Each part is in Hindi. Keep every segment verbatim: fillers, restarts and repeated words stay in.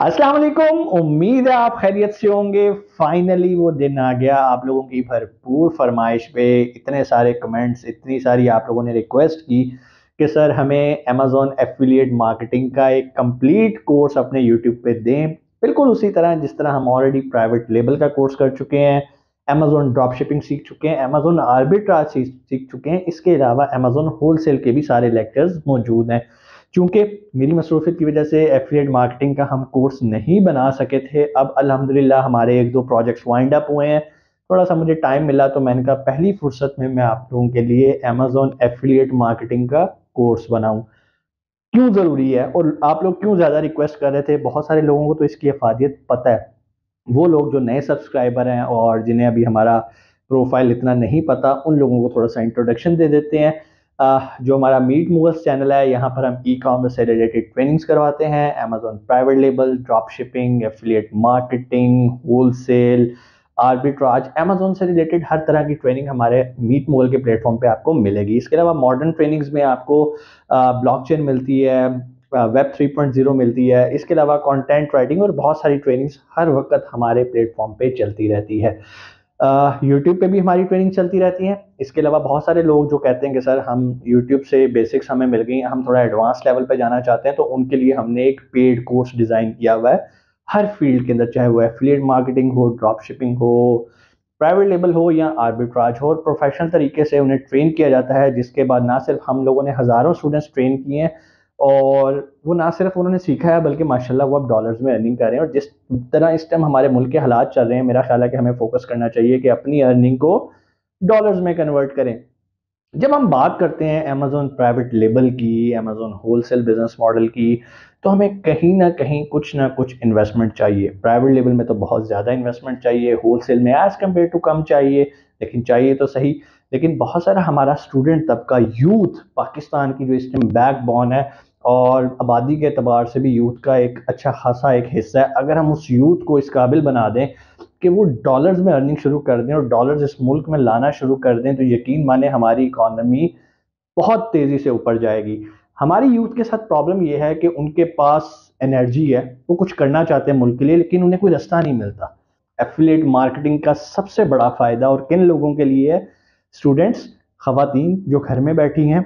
अस्सलाम वालेकुम। उम्मीद है आप खैरियत से होंगे। फाइनली वो दिन आ गया, आप लोगों की भरपूर फरमाइश पे इतने सारे कमेंट्स, इतनी सारी आप लोगों ने रिक्वेस्ट की कि सर हमें अमेज़न एफिलिएट मार्केटिंग का एक कंप्लीट कोर्स अपने यूट्यूब पे दें। बिल्कुल उसी तरह जिस तरह हम ऑलरेडी प्राइवेट लेबल का कोर्स कर चुके हैं, अमेज़न ड्रॉप शिपिंग सीख चुके हैं, अमेज़न आर्बिट्राज सीख सीख चुके हैं, इसके अलावा अमेज़न होलसेल के भी सारे लेक्चर्स मौजूद हैं। चूँकि मेरी मसरूफ़ियत की वजह से एफ़िलिएट मार्केटिंग का हम कोर्स नहीं बना सके थे, अब अल्हम्दुलिल्लाह हमारे एक दो प्रोजेक्ट्स वाइंड अप हुए हैं। थोड़ा-सा मुझे टाइम मिला तो मैंने कहा पहली फुर्सत में मैं आप लोगों के लिए अमेज़न एफ़िलिएट मार्केटिंग का कोर्स बनाऊँ। क्यों ज़रूरी है और आप लोग क्यों ज़्यादा रिक्वेस्ट कर रहे थे, बहुत सारे लोगों को तो इसकी अफ़ादियत पता है। वो लोग जो नए सब्सक्राइबर हैं और जिन्हें अभी हमारा प्रोफाइल इतना नहीं पता, उन लोगों को थोड़ा-सा इंट्रोडक्शन दे देते हैं। अ, जो हमारा मीट मूवर्स चैनल है, यहाँ पर हम ई-कॉमर्स से रिलेटेड ट्रेनिंग्स करवाते हैं, Amazon private label, drop shipping, affiliate marketing, wholesale, arbitrage, Amazon से रिलेटेड हर तरह की ट्रेनिंग हमारे मीट मूवल के प्लेटफ़ॉर्म पे आपको मिलेगी। इसके अलावा मॉडर्न ट्रेनिंग्स में आपको अ, ब्लॉकचेन मिलती है, वेब थ्री पॉइंट ज़ीरो मिलती है। इसके अलावा कंटेंट राइटिंग और बहुत सारी ट्रेनिंग्स हर वक्त हमारे प्लेटफॉर्म पे चलती रहती है। यूट्यूब पे भी हमारी ट्रेनिंग चलती रहती है। इसके अलावा बहुत सारे लोग जो कहते हैं कि सर हम यूट्यूब से बेसिक्स हमें मिल गई, हम थोड़ा एडवांस लेवल पे जाना चाहते हैं, तो उनके लिए हमने एक पेड कोर्स डिज़ाइन किया हुआ है हर फील्ड के अंदर, चाहे वो एफिलिएट मार्केटिंग हो, ड्रॉप शिपिंग हो, प्राइवेट लेबल हो या आर्बिट्राज हो, और प्रोफेशनल तरीके से उन्हें ट्रेन किया जाता है, जिसके बाद ना सिर्फ हम लोगों ने हज़ारों स्टूडेंट्स ट्रेन किए हैं और वो ना सिर्फ उन्होंने सीखा है बल्कि माशाल्लाह वो अब डॉलर्स में अर्निंग कर रहे हैं। और जिस तरह इस टाइम हमारे मुल्क के हालात चल रहे हैं, मेरा ख्याल है कि हमें फोकस करना चाहिए कि अपनी अर्निंग को डॉलर्स में कन्वर्ट करें। जब हम बात करते हैं अमेज़न प्राइवेट लेबल की, अमेज़न होलसेल बिज़नेस मॉडल की, तो हमें कहीं न कहीं कुछ न कुछ इन्वेस्टमेंट चाहिए। प्राइवेट लेबल में तो बहुत ज़्यादा इन्वेस्टमेंट चाहिए, होलसेल में एज़ कम्पेयर टू कम चाहिए, लेकिन चाहिए तो सही। लेकिन बहुत सारा हमारा स्टूडेंट तबका, यूथ, पाकिस्तान की जो इस टाइम बैकबोन है और आबादी के एतबार से भी यूथ का एक अच्छा खासा एक हिस्सा है, अगर हम उस यूथ को इस काबिल बना दें कि वो डॉलर्स में अर्निंग शुरू कर दें और डॉलर्स इस मुल्क में लाना शुरू कर दें, तो यकीन माने हमारी इकॉनमी बहुत तेज़ी से ऊपर जाएगी। हमारी यूथ के साथ प्रॉब्लम ये है कि उनके पास एनर्जी है, वो कुछ करना चाहते हैं मुल्क के लिए, लेकिन उन्हें कोई रास्ता नहीं मिलता। एफ़िलिएट मार्केटिंग का सबसे बड़ा फ़ायदा और किन लोगों के लिए है? स्टूडेंट्स, ख़वातीन जो घर में बैठी हैं,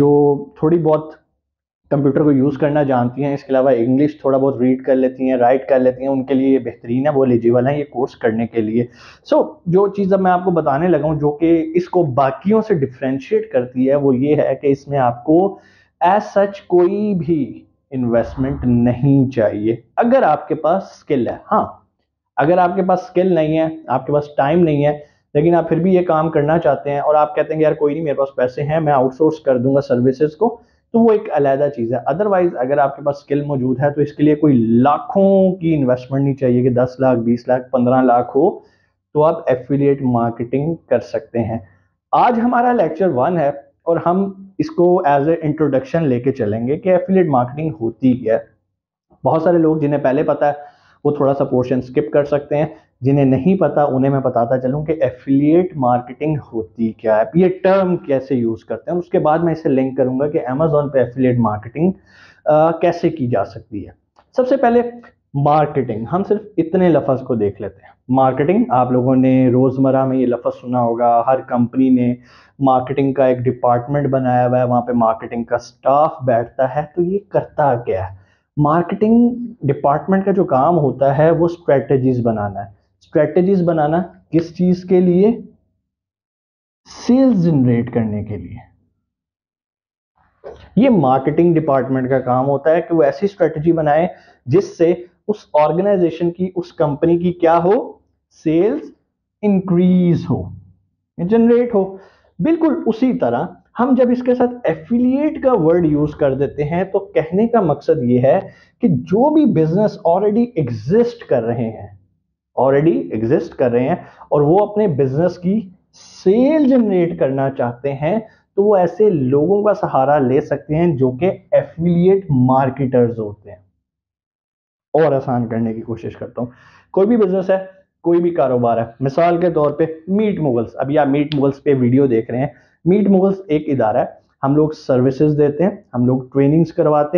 जो थोड़ी बहुत कंप्यूटर को यूज़ करना जानती हैं, इसके अलावा इंग्लिश थोड़ा बहुत रीड कर लेती हैं, राइट कर लेती हैं, उनके लिए ये बेहतरीन है, वो एलिजिबल हैं ये कोर्स करने के लिए। सो so, जो चीज़ अब मैं आपको बताने लगा हूँ जो कि इसको बाकियों से डिफरेंशिएट करती है, वो ये है कि इसमें आपको एज सच कोई भी इन्वेस्टमेंट नहीं चाहिए अगर आपके पास स्किल है। हाँ, अगर आपके पास स्किल नहीं है, आपके पास टाइम नहीं है, लेकिन आप फिर भी ये काम करना चाहते हैं और आप कहते हैं कि यार कोई नहीं, मेरे पास पैसे हैं, मैं आउटसोर्स कर दूंगा सर्विसेज को, तो वो एक अलहदा चीज़ है। अदरवाइज अगर आपके पास स्किल मौजूद है तो इसके लिए कोई लाखों की इन्वेस्टमेंट नहीं चाहिए कि दस लाख, बीस लाख, पंद्रह लाख हो तो आप एफिलिएट मार्केटिंग कर सकते हैं। आज हमारा लेक्चर वन है और हम इसको एज ए इंट्रोडक्शन लेके चलेंगे कि एफिलिएट मार्केटिंग होती क्या है। बहुत सारे लोग जिन्हें पहले पता है वो थोड़ा सा पोर्शन स्किप कर सकते हैं, जिन्हें नहीं पता उन्हें मैं बताता चलूं कि एफिलिएट मार्केटिंग होती क्या है, ये टर्म कैसे यूज करते हैं, उसके बाद मैं इसे लिंक करूंगा कि अमेज़न पे एफिलिएट मार्केटिंग कैसे की जा सकती है। सबसे पहले मार्केटिंग, हम सिर्फ इतने लफ्ज को देख लेते हैं। मार्केटिंग आप लोगों ने रोजमर्रा में ये लफ्ज सुना होगा, हर कंपनी ने मार्केटिंग का एक डिपार्टमेंट बनाया हुआ है, वहां पे मार्केटिंग का स्टाफ बैठता है। तो ये करता क्या है? मार्केटिंग डिपार्टमेंट का जो काम होता है वो स्ट्रेटजीज बनाना है। स्ट्रेटजीज बनाना किस चीज के लिए? सेल्स जनरेट करने के लिए। ये मार्केटिंग डिपार्टमेंट का काम होता है कि वो ऐसी स्ट्रेटजी बनाए जिससे उस ऑर्गेनाइजेशन की, उस कंपनी की क्या हो? सेल्स इंक्रीज हो, जनरेट हो। बिल्कुल उसी तरह हम जब इसके साथ एफिलिएट का वर्ड यूज कर देते हैं तो कहने का मकसद ये है कि जो भी बिजनेस ऑलरेडी एग्जिस्ट कर रहे हैं, ऑलरेडी एग्जिस्ट कर रहे हैं और वो अपने बिजनेस की सेल जनरेट करना चाहते हैं, तो वो ऐसे लोगों का सहारा ले सकते हैं जो कि एफिलिएट मार्केटर्स होते हैं। और आसान करने की कोशिश करता हूं, कोई भी बिजनेस है, कोई भी कारोबार है, मिसाल के तौर पे मीट मुगल्स, अभी आप मीट मुगल्स पे वीडियो देख रहे हैं। मीट मुगल्स एक इदारा है, हम लोग सर्विसेज देते हैं, हम लोग ट्रेनिंग्स करवाते हैं,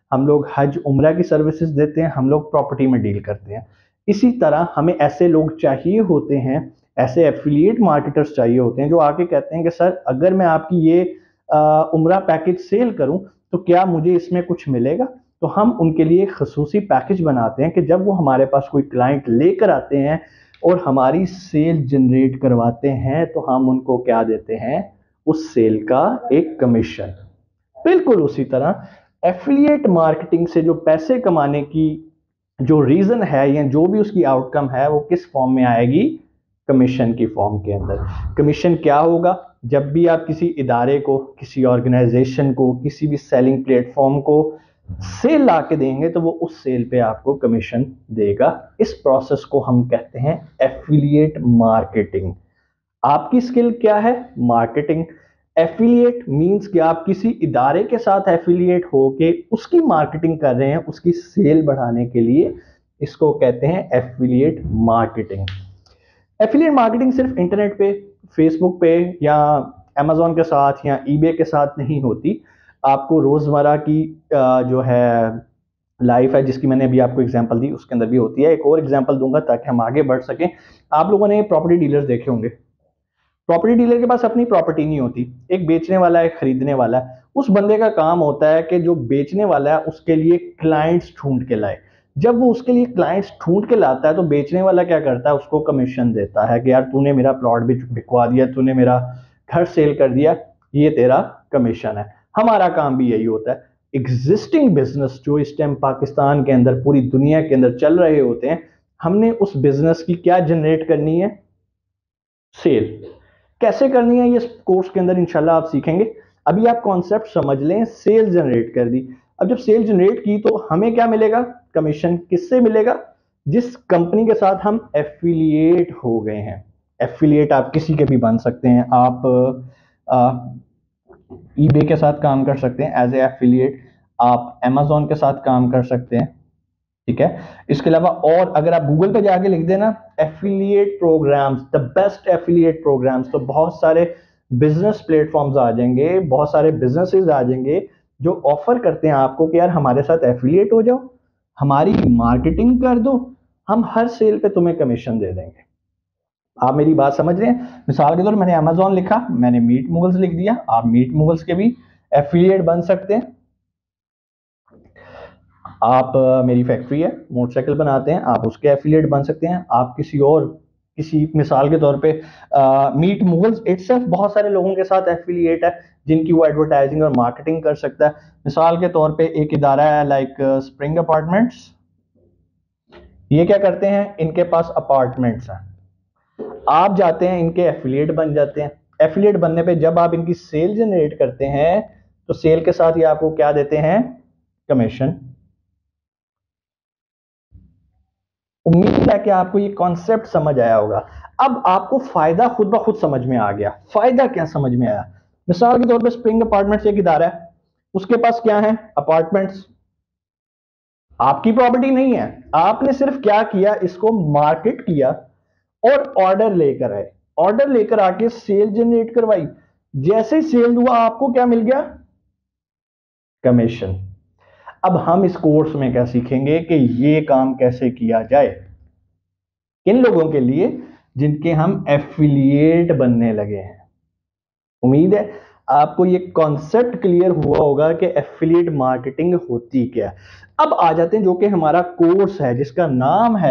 हम लोग हज उम्रा की सर्विसेज देते हैं, हम लोग प्रॉपर्टी में डील करते हैं। इसी तरह हमें ऐसे लोग चाहिए होते हैं, ऐसे एफिलिएट मार्केटर्स चाहिए होते हैं जो आके कहते हैं कि सर अगर मैं आपकी ये उम्रा पैकेज सेल करूं तो क्या मुझे इसमें कुछ मिलेगा। तो हम उनके लिए खसूसी पैकेज बनाते हैं कि जब वो हमारे पास कोई क्लाइंट लेकर आते हैं और हमारी सेल जनरेट करवाते हैं तो हम उनको क्या देते हैं, उस सेल का एक कमीशन। बिल्कुल उसी तरह एफिलिएट मार्केटिंग से जो पैसे कमाने की जो रीजन है या जो भी उसकी आउटकम है वो किस फॉर्म में आएगी, कमीशन की फॉर्म के अंदर। कमीशन क्या होगा, जब भी आप किसी इदारे को, किसी ऑर्गेनाइजेशन को, किसी भी सेलिंग प्लेटफॉर्म को सेल ला के देंगे तो वो उस सेल पे आपको कमीशन देगा। इस प्रोसेस को हम कहते हैं एफिलिएट मार्केटिंग। आपकी स्किल क्या है, मार्केटिंग। एफिलिएट मींस कि आप किसी इदारे के साथ एफिलिएट होके उसकी मार्केटिंग कर रहे हैं, उसकी सेल बढ़ाने के लिए। इसको कहते हैं एफिलिएट मार्केटिंग। एफिलिएट मार्केटिंग सिर्फ इंटरनेट पे, फेसबुक पे या अमेजोन के साथ या ईबे के साथ नहीं होती। आपको रोजमर्रा की जो है लाइफ है, जिसकी मैंने अभी आपको एग्जांपल दी, उसके अंदर भी होती है। एक और एग्जांपल दूंगा ताकि हम आगे बढ़ सकें। आप लोगों ने प्रॉपर्टी डीलर्स देखे होंगे। प्रॉपर्टी डीलर के पास अपनी प्रॉपर्टी नहीं होती, एक बेचने वाला है, एक खरीदने वाला है। उस बंदे का काम होता है कि जो बेचने वाला है उसके लिए क्लाइंट्स ढूंढ के लाए। जब वो उसके लिए क्लाइंट्स ढूंढ के लाता है तो बेचने वाला क्या करता है, उसको कमीशन देता है कि यार तूने मेरा प्लॉट भी बिकवा दिया, तूने मेरा घर सेल कर दिया, ये तेरा कमीशन है। हमारा काम भी यही होता है। एग्जिस्टिंग बिजनेस जो इस टाइम पाकिस्तान के अंदर, पूरी दुनिया के अंदर चल रहे होते हैं, हमने उस बिजनेस की क्या जनरेट करनी है, सेल। कैसे करनी है ये कोर्स के अंदर इंशाल्लाह आप सीखेंगे। अभी आप कॉन्सेप्ट समझ लें, सेल जनरेट कर दी। अब जब सेल जनरेट की तो हमें क्या मिलेगा, कमीशन। किससे मिलेगा, जिस कंपनी के साथ हम एफिलिएट हो गए हैं। एफिलिएट आप किसी के भी बन सकते हैं। आप ईबे के साथ काम कर सकते हैं एज ए एफिलिएट, आप अमेजोन के साथ काम कर सकते हैं, ठीक है। इसके अलावा और अगर आप गूगल पे जाके लिख देना affiliate programmes, the best affiliate programmes, तो बहुत सारे बिजनेस प्लेटफॉर्म्स आ जाएंगे, बहुत सारे बिजनेसेस आ जाएंगे जो ऑफर करते हैं आपको कि यार हमारे साथ एफिलिएट हो जाओ, हमारी मार्केटिंग कर दो, हम हर सेल पे तुम्हें कमीशन दे देंगे। आप मेरी बात समझ रहे हैं। मिसाल के तौर मैंने अमेजोन लिखा, मैंने मीट मुगल्स लिख दिया, आप मीट मुगल्स के भी एफिलिएट बन सकते हैं। आप मेरी फैक्ट्री है, मोटरसाइकिल बनाते हैं, आप उसके एफिलिएट बन सकते हैं। आप किसी और, किसी मिसाल के तौर पे मीट मुगल्स इटसेल्फ बहुत सारे लोगों के साथ एफिलिएट है जिनकी वो एडवर्टाइजिंग और मार्केटिंग कर सकता है। मिसाल के तौर पे एक इदारा है लाइक स्प्रिंग अपार्टमेंट्स। ये क्या करते हैं, इनके पास अपार्टमेंट्स हैं, आप जाते हैं इनके एफिलिएट बन जाते हैं। एफिलिएट बनने पे जब आप इनकी सेल जनरेट करते हैं तो सेल के साथ ये आपको क्या देते हैं, कमीशन। उम्मीद है कि आपको ये कॉन्सेप्ट समझ आया होगा। अब आपको फायदा खुद ब खुद समझ में आ गया। फायदा क्या समझ में आया, मिसाल के तौर पे स्प्रिंग अपार्टमेंट्स एक इदारा है, उसके पास क्या है, अपार्टमेंट्स। आपकी प्रॉपर्टी नहीं है, आपने सिर्फ क्या किया, इसको मार्केट किया और ऑर्डर लेकर आए, ऑर्डर लेकर आके सेल जनरेट करवाई। जैसे ही सेल हुआ आपको क्या मिल गया, कमीशन। अब हम इस कोर्स में क्या सीखेंगे कि ये काम कैसे किया जाए इन लोगों के लिए जिनके हम एफिलिएट बनने लगे हैं। उम्मीद है आपको ये कॉन्सेप्ट क्लियर हुआ होगा कि एफिलिएट मार्केटिंग होती क्या है। अब आ जाते हैं जो कि हमारा कोर्स है जिसका नाम है,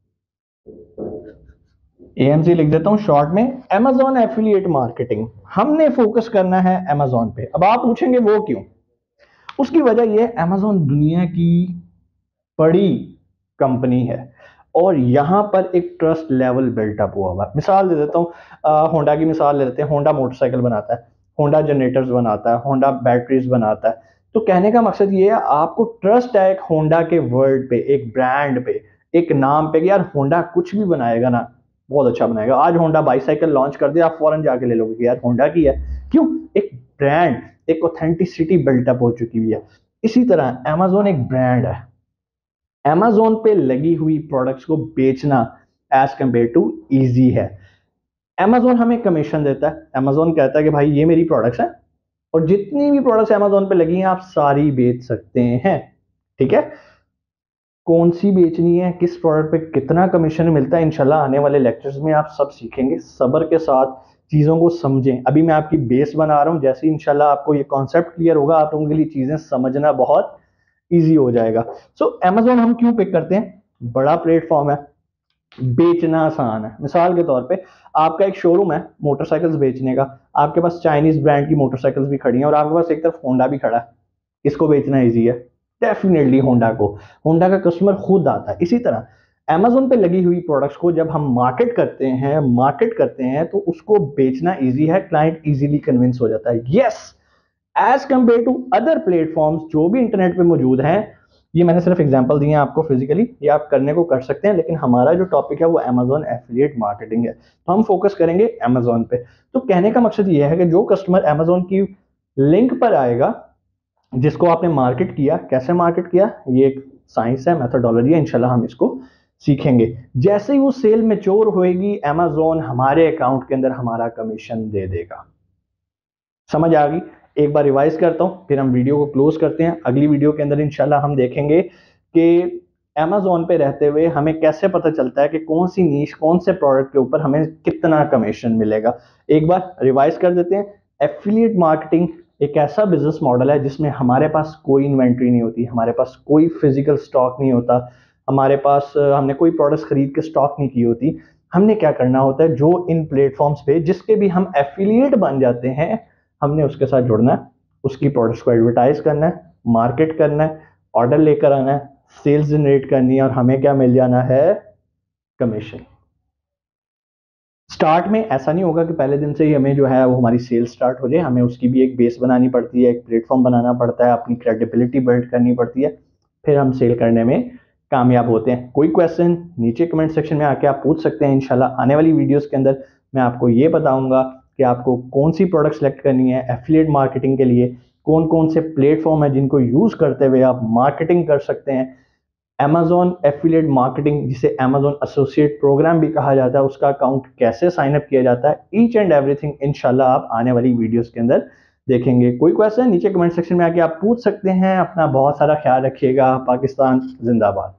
एएमसी लिख देता हूं शॉर्ट में, अमेजॉन एफिलिएट मार्केटिंग। हमने फोकस करना है अमेजॉन पे। अब आप पूछेंगे वो क्यों, उसकी वजह यह, अमेजॉन दुनिया की बड़ी कंपनी है और यहां पर एक ट्रस्ट लेवल बिल्टअप हुआ हुआ है। मिसाल दे देता हूं, होंडा की मिसाल ले लेते हैं। होंडा मोटरसाइकिल बनाता है, होंडा जनरेटर्स बनाता है, होंडा बैटरीज बनाता है। तो कहने का मकसद ये है, आपको ट्रस्ट है एक होंडा के वर्ड पे, एक ब्रांड पे, एक नाम पे कि यार होंडा कुछ भी बनाएगा ना बहुत अच्छा बनाएगा। आज होंडा बाईसाइकिल लॉन्च कर दिया, आप फौरन जाके ले लोगे कि यार होंडा की है। क्यों, एक ब्रांड, एक ऑथेंटिसिटी बिल्टअप हो चुकी हुई है। इसी तरह अमेजोन एक ब्रांड है। अमेजोन पे लगी हुई प्रोडक्ट्स को बेचना एज कंपेयर टू इजी है। अमेजोन हमें कमीशन देता है, अमेजोन कहता है कि भाई ये मेरी प्रोडक्ट्स हैं और जितनी भी प्रोडक्ट्स अमेजोन पे लगी हैं आप सारी बेच सकते हैं। ठीक है, कौन सी बेचनी है, किस प्रोडक्ट पे कितना कमीशन मिलता है, इंशाल्लाह आने वाले लेक्चर्स में आप सब सीखेंगे। सब्र के साथ चीज़ों को समझें। अभी मैं आपकी बेस बना रहा हूँ, जैसे ही इंशाल्लाह आपको ये कॉन्सेप्ट क्लियर होगा, आप लोगों के लिए चीज़ें समझना बहुत ईजी हो जाएगा। सो so, अमेजोन हम क्यों पिक करते हैं? बड़ा प्लेटफॉर्म है, बेचना आसान है। मिसाल के तौर पे आपका एक शोरूम है मोटरसाइकिल्स बेचने का, आपके पास चाइनीज ब्रांड की मोटरसाइकिल्स भी खड़ी हैं और आपके पास एक तरफ होंडा भी खड़ा है, इसको बेचना इजी है? डेफिनेटली होंडा को। होंडा का कस्टमर खुद आता है। इसी तरह अमेजोन पे लगी हुई प्रोडक्ट्स को जब हम मार्केट करते हैं मार्केट करते हैं तो उसको बेचना इजी है, क्लाइंट इजीली कन्विंस हो जाता है। Yes, as compare to other platforms जो भी इंटरनेट पे मौजूद हैं, ये मैंने सिर्फ एग्जांपल दिए हैं आपको फिजिकली, ये आप करने को कर सकते हैं, लेकिन हमारा जो टॉपिक है वो अमेजोन एफिलिएट मार्केटिंग है, तो हम फोकस करेंगे अमेजोन पे। तो कहने का मकसद ये है कि जो कस्टमर अमेजोन की लिंक पर आएगा, जिसको आपने मार्केट किया, कैसे मार्केट किया, ये एक साइंस है, मेथोडोलॉजी है, इंशाल्लाह हम इसको सीखेंगे। जैसे ही वो सेल मैच्योर होएगी, अमेजोन हमारे अकाउंट के अंदर हमारा कमीशन दे देगा। समझ आ गई? एक बार रिवाइज करता हूं, फिर हम वीडियो को क्लोज करते हैं। अगली वीडियो के अंदर इंशाल्लाह हम देखेंगे कि अमेजोन पे रहते हुए हमें कैसे पता चलता है कि कौन सी नीश, कौन से प्रोडक्ट के ऊपर हमें कितना कमीशन मिलेगा। एक बार रिवाइज कर देते हैं। एफिलिएट मार्केटिंग एक ऐसा बिजनेस मॉडल है जिसमें हमारे पास कोई इन्वेंट्री नहीं होती, हमारे पास कोई फिजिकल स्टॉक नहीं होता, हमारे पास हमने कोई प्रोडक्ट्स खरीद के स्टॉक नहीं की होती। हमने क्या करना होता है, जो इन प्लेटफॉर्म्स पे जिसके भी हम एफिलिएट बन जाते हैं, हमने उसके साथ जुड़ना है, उसकी प्रोडक्ट्स को एडवर्टाइज करना है, मार्केट करना है, ऑर्डर लेकर आना है, सेल्स जनरेट करनी है और हमें क्या मिल जाना है, कमीशन। स्टार्ट में ऐसा नहीं होगा कि पहले दिन से ही हमें जो है वो हमारी सेल्स स्टार्ट हो जाए, हमें उसकी भी एक बेस बनानी पड़ती है, एक प्लेटफॉर्म बनाना पड़ता है, अपनी क्रेडिबिलिटी बिल्ड करनी पड़ती है, फिर हम सेल करने में कामयाब होते हैं। कोई क्वेश्चन नीचे कमेंट सेक्शन में आके आप पूछ सकते हैं। इंशाल्लाह आने वाली वीडियोस के अंदर मैं आपको ये बताऊंगा कि आपको कौन सी प्रोडक्ट सेलेक्ट करनी है एफिलिएट मार्केटिंग के लिए, कौन कौन से प्लेटफॉर्म है जिनको यूज करते हुए आप मार्केटिंग कर सकते हैं। अमेजोन एफिलिएट मार्केटिंग, जिसे अमेजोन एसोसिएट प्रोग्राम भी कहा जाता है, उसका अकाउंट कैसे साइन अप किया जाता है, ईच एंड एवरीथिंग इंशाल्लाह आप आने वाली वीडियोस के अंदर देखेंगे। कोई क्वेश्चन नीचे कमेंट सेक्शन में आके आप पूछ सकते हैं। अपना बहुत सारा ख्याल रखिएगा। पाकिस्तान जिंदाबाद।